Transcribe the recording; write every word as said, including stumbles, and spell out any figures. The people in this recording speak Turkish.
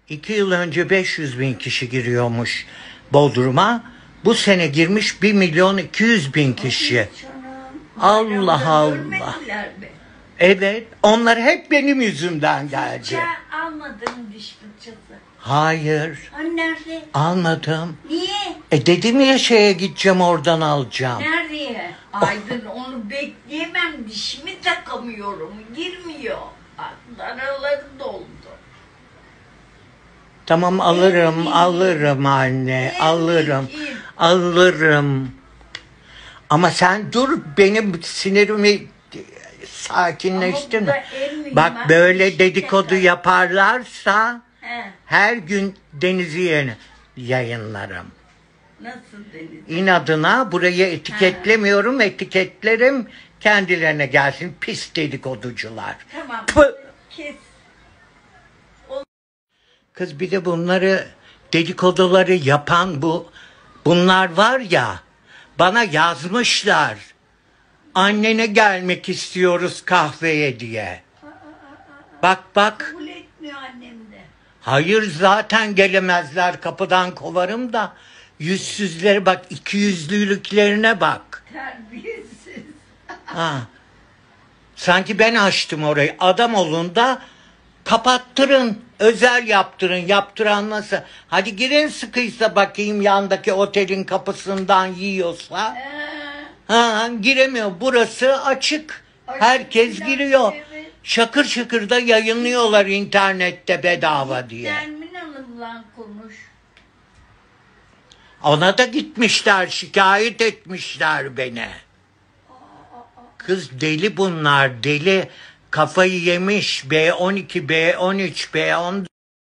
İki yıl önce beş yüz bin kişi giriyormuş Bodrum'a. Bu sene girmiş bir milyon iki yüz bin kişi. Allah Allah. Evet, onlar hep benim yüzümden geldi. Fırça almadın, diş fırçası. Hayır. Hani nerede? Almadım. Niye? E dedim ya şeye gideceğim, oradan alacağım. Nereye? Aydın onu bekleyemem, dişimi takamıyorum, girmiyor. Araları doldu. Tamam alırım, Emin. alırım anne, Emin. alırım, alırım. Ama sen dur, benim sinirimi sakinleştirme. Bak böyle dedikodu yaparlarsa He. her gün Deniz'i yeni yayınlarım. Nasıl Deniz? İnadına burayı etiketlemiyorum, etiketlerim kendilerine gelsin pis dedikoducular. Tamam. Pı! Kes. Kız bir de bunları, dedikoduları yapan bu bunlar var ya, bana yazmışlar. Annene gelmek istiyoruz kahveye diye. Bak bak. Kabul etmiyor annem de. Hayır zaten gelemezler, kapıdan kovarım da. Yüzsüzleri bak, iki yüzlülüklerine bak. Terbiyesiz. Ha. Sanki ben açtım orayı. Adam olun da kapattırın, özel yaptırın. Yaptıran nasıl? Hadi girin sıkıysa bakayım, yandaki otelin kapısından yiyorsa. Ee, Ha, giremiyor. Burası açık. Açık Herkes filan, giriyor. evet. Şakır şakır da yayınlıyorlar internette bedava diye. Nermin Hanım'la konuş. Ona da gitmişler, şikayet etmişler beni. Kız deli bunlar, deli. Kafayı yemiş. B on iki, B on üç, B on dört.